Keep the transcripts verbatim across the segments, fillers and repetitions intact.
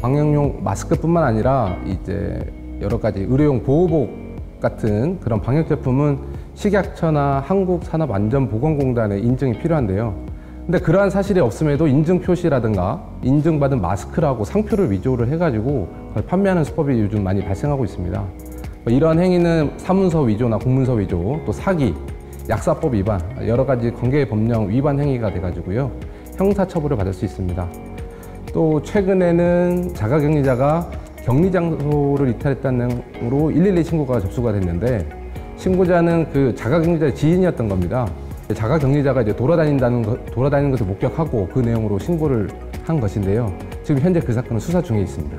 방역용 마스크뿐만 아니라 이제 여러 가지 의료용 보호복 같은 그런 방역 제품은 식약처나 한국산업안전보건공단의 인증이 필요한데요. 근데 그러한 사실이 없음에도 인증 표시라든가 인증받은 마스크라고 상표를 위조를 해가지고 그걸 판매하는 수법이 요즘 많이 발생하고 있습니다. 이러한 행위는 사문서 위조나 공문서 위조, 또 사기, 약사법 위반, 여러 가지 관계법령 위반 행위가 돼가지고요. 형사처벌을 받을 수 있습니다. 또 최근에는 자가격리자가 격리장소를 이탈했다는 으로 일일이 신고가 접수가 됐는데, 신고자는 그 자가격리자의 지인이었던 겁니다. 자가격리자가 이제 돌아다닌다는 것, 돌아다니는 것을 목격하고 그 내용으로 신고를 한 것인데요. 지금 현재 그 사건은 수사 중에 있습니다.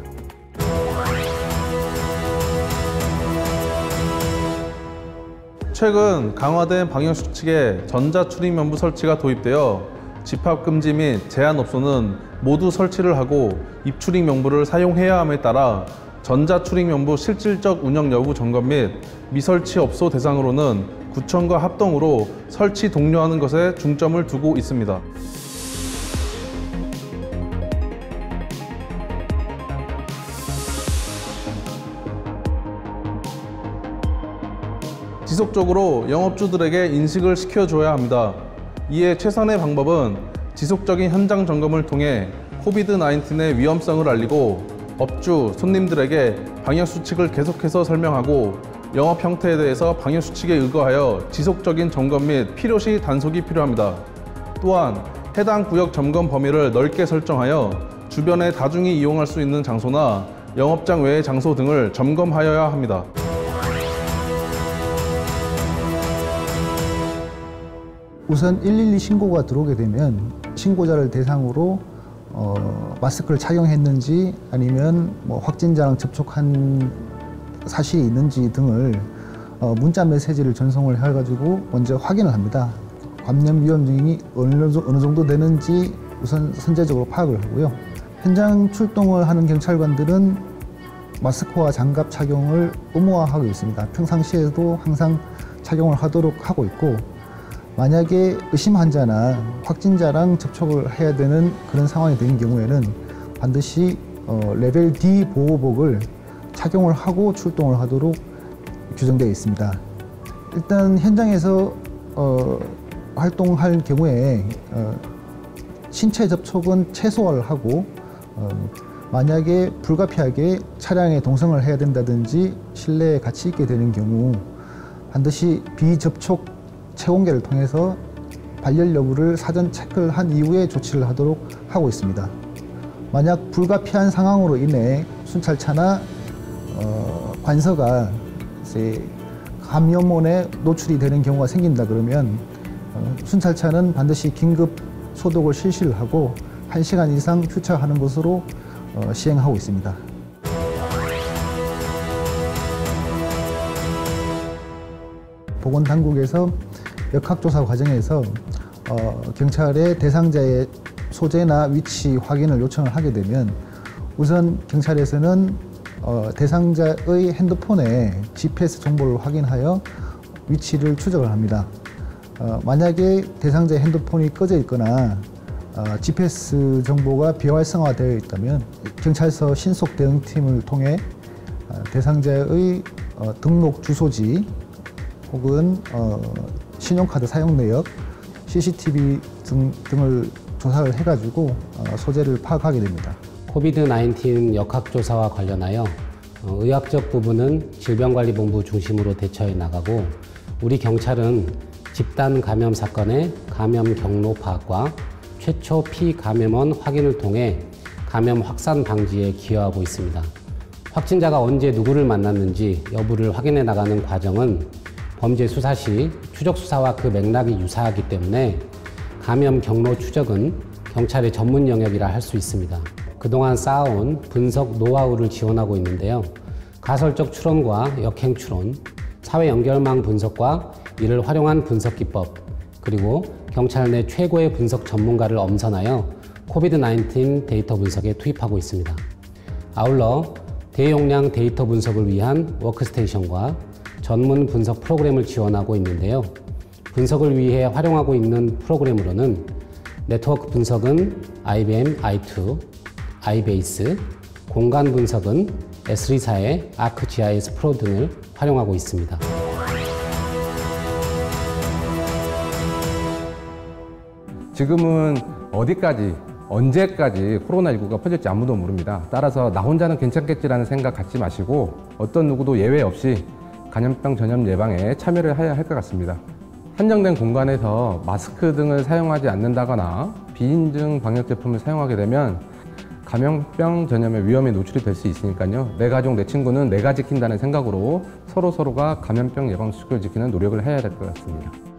최근 강화된 방역수칙에 전자출입명부 설치가 도입되어 집합금지 및 제한업소는 모두 설치를 하고 입출입명부를 사용해야 함에 따라 전자출입명부 실질적 운영 여부 점검 및 미설치 업소 대상으로는 구청과 합동으로 설치 독려하는 것에 중점을 두고 있습니다. 지속적으로 영업주들에게 인식을 시켜줘야 합니다. 이에 최선의 방법은 지속적인 현장 점검을 통해 코비드 나인틴의 위험성을 알리고 업주, 손님들에게 방역수칙을 계속해서 설명하고 영업 형태에 대해서 방역수칙에 의거하여 지속적인 점검 및 필요시 단속이 필요합니다. 또한 해당 구역 점검 범위를 넓게 설정하여 주변에 다중이 이용할 수 있는 장소나 영업장 외의 장소 등을 점검하여야 합니다. 우선 일일이 신고가 들어오게 되면 신고자를 대상으로 어, 마스크를 착용했는지 아니면 뭐 확진자랑 접촉한 사실이 있는지 등을 어, 문자 메시지를 전송을 해가지고 먼저 확인을 합니다. 감염 위험증이 어느, 어느 정도 되는지 우선 선제적으로 파악을 하고요. 현장 출동을 하는 경찰관들은 마스크와 장갑 착용을 의무화하고 있습니다. 평상시에도 항상 착용을 하도록 하고 있고, 만약에 의심 환자나 확진자랑 접촉을 해야 되는 그런 상황이 된 경우에는 반드시 어, 레벨 디 보호복을 착용을 하고 출동을 하도록 규정되어 있습니다. 일단 현장에서 어, 활동할 경우에 어, 신체 접촉은 최소화를 하고 어, 만약에 불가피하게 차량에 동성을 해야 된다든지 실내에 같이 있게 되는 경우 반드시 비접촉 체온계를 통해서 발열 여부를 사전 체크를 한 이후에 조치를 하도록 하고 있습니다. 만약 불가피한 상황으로 인해 순찰차나 어, 관서가 이제 감염원에 노출이 되는 경우가 생긴다 그러면 어, 순찰차는 반드시 긴급 소독을 실시를 하고 한 시간 이상 휴차하는 것으로 어, 시행하고 있습니다. 보건당국에서 역학조사 과정에서 어, 경찰에 대상자의 소재나 위치 확인을 요청을 하게 되면 우선 경찰에서는 어, 대상자의 핸드폰에 지피에스 정보를 확인하여 위치를 추적을 합니다. 어, 만약에 대상자의 핸드폰이 꺼져 있거나 어, 지피에스 정보가 비활성화되어 있다면 경찰서 신속 대응팀을 통해 어, 대상자의 어, 등록 주소지 혹은 어, 신용카드 사용 내역, 씨씨티비 등, 등을 조사를 해가지고 어, 소재를 파악하게 됩니다. 코비드 나인틴 역학조사와 관련하여 어, 의학적 부분은 질병관리본부 중심으로 대처해 나가고, 우리 경찰은 집단 감염 사건의 감염 경로 파악과 최초 피감염원 확인을 통해 감염 확산 방지에 기여하고 있습니다. 확진자가 언제 누구를 만났는지 여부를 확인해 나가는 과정은 범죄 수사 시 추적 수사와 그 맥락이 유사하기 때문에 감염 경로 추적은 경찰의 전문 영역이라 할 수 있습니다. 그동안 쌓아온 분석 노하우를 지원하고 있는데요. 가설적 추론과 역행 추론, 사회 연결망 분석과 이를 활용한 분석 기법, 그리고 경찰 내 최고의 분석 전문가를 엄선하여 코비드 나인틴 데이터 분석에 투입하고 있습니다. 아울러 대용량 데이터 분석을 위한 워크스테이션과 전문 분석 프로그램을 지원하고 있는데요. 분석을 위해 활용하고 있는 프로그램으로는 네트워크 분석은 아이비엠 아이 투, 아이베이스, 공간 분석은 에스리사의 아크지아이에스 프로 등을 활용하고 있습니다. 지금은 어디까지, 언제까지 코로나십구가 퍼질지 아무도 모릅니다. 따라서 나 혼자는 괜찮겠지라는 생각 갖지 마시고 어떤 누구도 예외 없이 감염병 전염 예방에 참여를 해야 할 것 같습니다. 한정된 공간에서 마스크 등을 사용하지 않는다거나 비인증 방역 제품을 사용하게 되면 감염병 전염의 위험에 노출이 될 수 있으니까요. 내 가족, 내 친구는 내가 지킨다는 생각으로 서로서로가 감염병 예방 수칙을 지키는 노력을 해야 될 것 같습니다.